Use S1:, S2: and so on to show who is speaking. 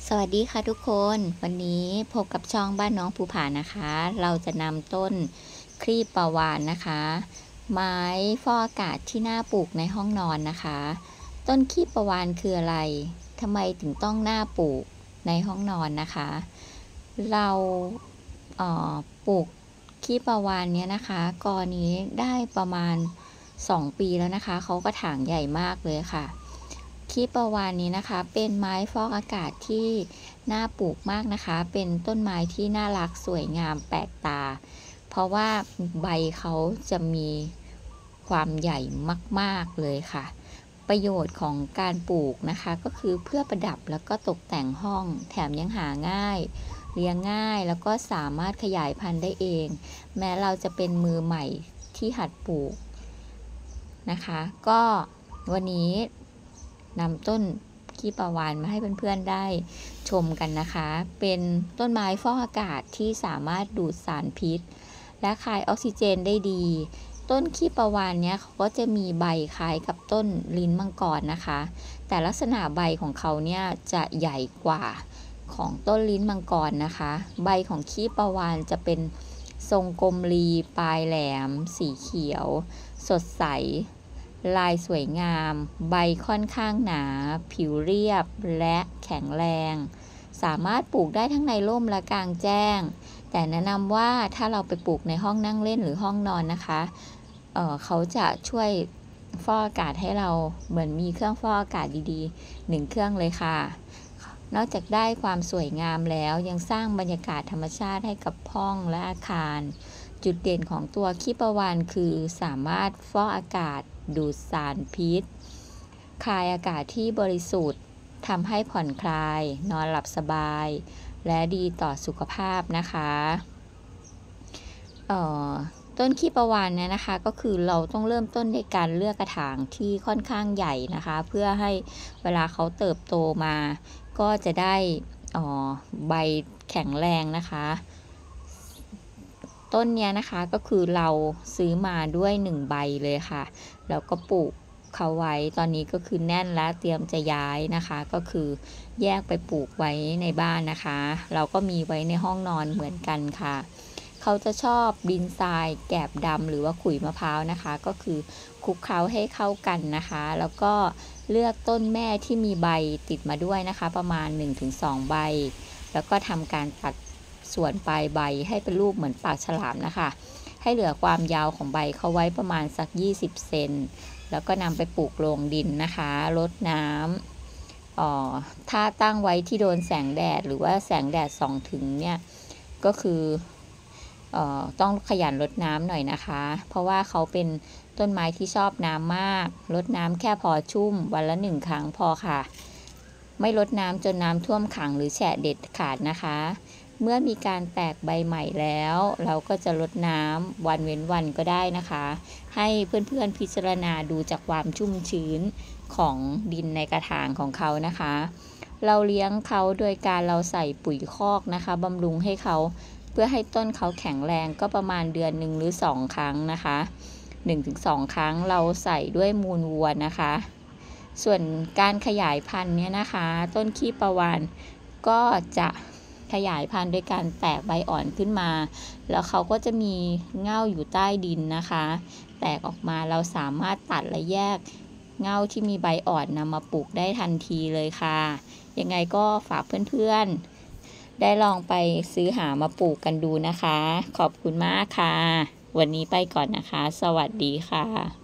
S1: สวัสดีค่ะทุกคนวันนี้พบกับช่องบ้านน้องภูผานะคะ เราจะนำต้นครีบปลาวาฬนะคะ ไม้ฟอกอากาศที่น่าปลูกในห้องนอนนะคะ ต้นครีบปลาวาฬคืออะไรทำไมถึงต้องน่าปลูกในห้องนอนนะคะ เราปลูกครีบปลาวาฬเนี้ยนะคะกอนี้ได้ประมาณ2 ปีแล้วนะคะเขาก็ถางใหญ่มากเลยค่ะครีบปลาวาฬนี้นะคะเป็นไม้ฟอกอากาศที่น่าปลูกมากนะคะเป็นต้นไม้ที่น่ารักสวยงามแปลกตาเพราะว่าใบเขาจะมีความใหญ่มากๆเลยค่ะประโยชน์ของการปลูกนะคะก็คือเพื่อประดับแล้วก็ตกแต่งห้องแถมยังหาง่ายเลี้ยงง่ายแล้วก็สามารถขยายพันธุ์ได้เองแม้เราจะเป็นมือใหม่ที่หัดปลูกนะคะก็วันนี้นำต้นครีบปลาวาฬมาให้เพื่อนๆได้ชมกันนะคะเป็นต้นไม้ฟอกอากาศที่สามารถดูดสารพิษและคายออกซิเจนได้ดีต้นครีบปลาวาฬเนี้ยเขาก็จะมีใบคล้ายกับต้นลิ้นมังกรนะคะแต่ลักษณะใบของเขาเนี่ยจะใหญ่กว่าของต้นลิ้นมังกรนะคะใบของครีบปลาวาฬจะเป็นทรงกลมรีปลายแหลมสีเขียวสดใสลายสวยงามใบค่อนข้างหนาผิวเรียบและแข็งแรงสามารถปลูกได้ทั้งในร่มและกลางแจ้งแต่แนะนำว่าถ้าเราไปปลูกในห้องนั่งเล่นหรือห้องนอนนะคะเขาจะช่วยฟอกอากาศให้เราเหมือนมีเครื่องฟอกอากาศดีๆ1เครื่องเลยค่ะนอกจากได้ความสวยงามแล้วยังสร้างบรรยากาศธรรมชาติให้กับห้องและอาคารจุดเด่นของตัวครีบปลาวาฬคือสามารถฟอกอากาศดูดสารพิษคายอากาศที่บริสุทธิ์ทำให้ผ่อนคลายนอนหลับสบายและดีต่อสุขภาพนะคะต้นครีบปลาวาฬเนี่ยนะคะก็คือเราต้องเริ่มต้นในการเลือกกระถางที่ค่อนข้างใหญ่นะคะเพื่อให้เวลาเขาเติบโตมาก็จะได้ใบแข็งแรงนะคะต้นเนี้ยนะคะก็คือเราซื้อมาด้วย1ใบเลยค่ะแล้วก็ปลูกเขาไว้ตอนนี้ก็คือแน่นและเตรียมจะย้ายนะคะก็คือแยกไปปลูกไว้ในบ้านนะคะเราก็มีไว้ในห้องนอนเหมือนกันค่ะเขาจะชอบดินทรายแกบดำหรือว่าขุยมะพร้าวนะคะก็คือคลุกเคล้าให้เข้ากันนะคะแล้วก็เลือกต้นแม่ที่มีใบติดมาด้วยนะคะประมาณ 1-2 ใบแล้วก็ทำการตัดส่วนปลายใบให้เป็นรูปเหมือนปากฉลามนะคะให้เหลือความยาวของใบเขาไว้ประมาณสัก20 เซนแล้วก็นำไปปลูกลงดินนะคะรดน้ำถ้าตั้งไว้ที่โดนแสงแดดหรือว่าแสงแดดส่องถึงเนี่ยก็คือต้องขยันรดน้ำหน่อยนะคะเพราะว่าเขาเป็นต้นไม้ที่ชอบน้ำมากรดน้ำแค่พอชุ่มวันละ1 ครั้งพอค่ะไม่รดน้ำจนน้ำท่วมขังหรือแฉะเด็ดขาดนะคะเมื่อมีการแตกใบใหม่แล้วเราก็จะรดน้ำวันเว้นวันก็ได้นะคะให้เพื่อนๆพิจารณาดูจากความชุ่มชื้นของดินในกระถางของเขานะคะเราเลี้ยงเขาโดยการเราใส่ปุ๋ยคอกนะคะบำรุงให้เขาเพื่อให้ต้นเขาแข็งแรงก็ประมาณเดือน1 หรือ 2 ครั้งนะคะ 1-2 ครั้งเราใส่ด้วยมูลวัวนะคะส่วนการขยายพันธุ์เนี่ยนะคะต้นครีบปลาวาฬก็จะขยายพันธุ์โดยการแตกใบอ่อนขึ้นมาแล้วเขาก็จะมีเง่าอยู่ใต้ดินนะคะแตกออกมาเราสามารถตัดและแยกเง่าที่มีใบอ่อนนำมาปลูกได้ทันทีเลยค่ะยังไงก็ฝากเพื่อนๆได้ลองไปซื้อหามาปลูกกันดูนะคะขอบคุณมากค่ะวันนี้ไปก่อนนะคะสวัสดีค่ะ